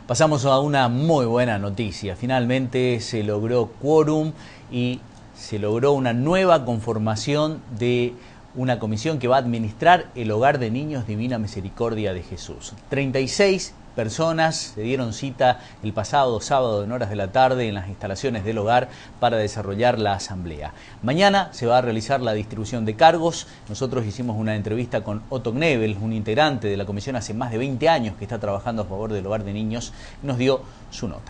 Pasamos a una muy buena noticia. Finalmente se logró quórum y se logró una nueva conformación de una comisión que va a administrar el Hogar de Niños Divina Misericordia de Jesús. 36 personas se dieron cita el pasado sábado en horas de la tarde en las instalaciones del hogar para desarrollar la asamblea. Mañana se va a realizar la distribución de cargos. Nosotros hicimos una entrevista con Otto Knebel, un integrante de la comisión hace más de 20 años que está trabajando a favor del Hogar de Niños, y nos dio su nota.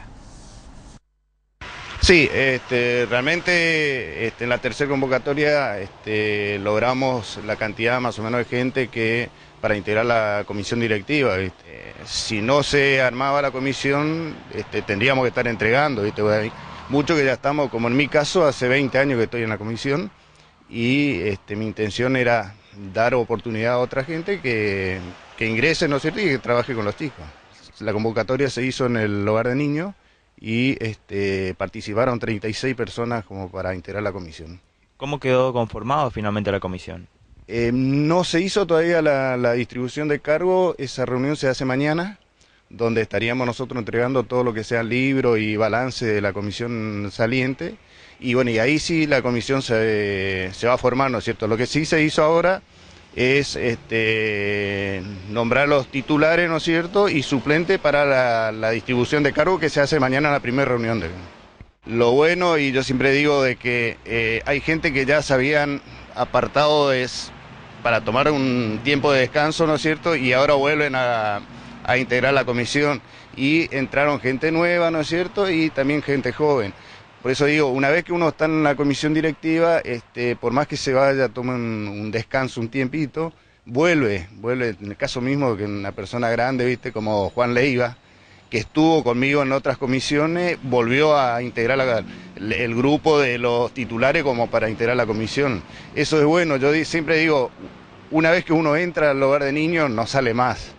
Sí, realmente en la tercera convocatoria logramos la cantidad más o menos de gente que para integrar la comisión directiva. Si no se armaba la comisión, tendríamos que estar entregando. Hay muchos que ya estamos, como en mi caso, hace 20 años que estoy en la comisión y mi intención era dar oportunidad a otra gente que ingrese, ¿no es cierto?, y que trabaje con los chicos. La convocatoria se hizo en el Hogar de Niños y participaron 36 personas como para integrar la comisión. ¿Cómo quedó conformado finalmente la comisión? No se hizo todavía la distribución de cargo. Esa reunión se hace mañana, donde estaríamos nosotros entregando todo lo que sea libro y balance de la comisión saliente. Y bueno, y ahí sí la comisión se va a formar, ¿no es cierto? Lo que sí se hizo ahora es nombrar los titulares, ¿no es cierto?, y suplente para la distribución de cargo que se hace mañana en la primera reunión. Lo bueno, y yo siempre digo, de que hay gente que ya se habían apartado para tomar un tiempo de descanso, ¿no es cierto?, y ahora vuelven a integrar la comisión, y entraron gente nueva, ¿no es cierto?, y también gente joven. Por eso digo, una vez que uno está en la comisión directiva, por más que se vaya, tome un descanso, un tiempito, vuelve, en el caso mismo que una persona grande, ¿viste?, como Juan Leiva, que estuvo conmigo en otras comisiones, volvió a integrar el grupo de los titulares como para integrar la comisión. Eso es bueno. Yo siempre digo, una vez que uno entra al Hogar de Niños, no sale más.